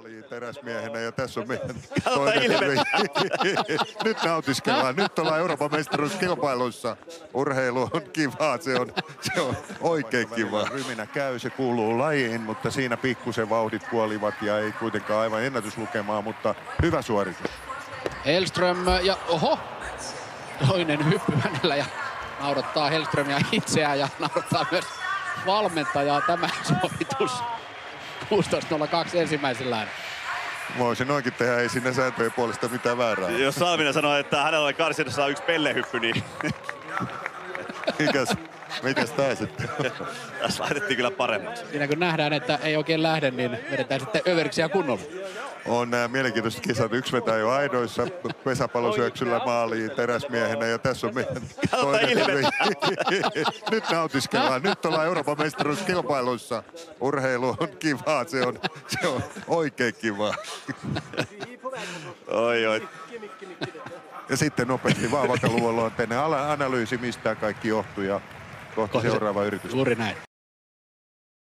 maaliin teräsmiehenä ja tässä on meidän toinen. Nyt nautiskellaan. Nyt ollaan Euroopan mestaruuskilpailuissa. Urheilu on kivaa, se on oikein kivaa. Ryminä käy, se kuuluu lajiin, mutta siinä pikkusen vauhdit kuolivat ja ei kuitenkaan aivan ennätyslukemaa, mutta hyvä suoritus. Hellström ja oho! Toinen hyppy hänellä ja naurattaa Hellströmiä itseään ja naurattaa myös valmentajaa tämä sovitus. 16.02 ensimmäisellään. Voisin noinkin tehdä, ei siinä sääntöjen puolesta mitään väärää. Jos Salminen sanoi, että hänellä oli karsinassa yksi pellehyppy, niin Mikäs tää sitten? tässä laitettiin kyllä paremmaksi. Siinä kun nähdään, että ei oikein lähde, niin vedetään sitten överiksi kunnolla. On nämä mielenkiintoiset kisat. Yksi vetää jo aidoissa pesäpallosyöksyllä maaliin teräsmiehenä ja tässä on meidän toinen. Nyt nautiskellaan. Nyt ollaan Euroopan mestaruuskilpailuissa. Urheilu on kivaa, se on oikein kivaa. Oi. Ja sitten nopeasti vaan vakaluolloon tänne analyysi, mistä kaikki johtuu ja kohta seuraava yritys. Juuri näin.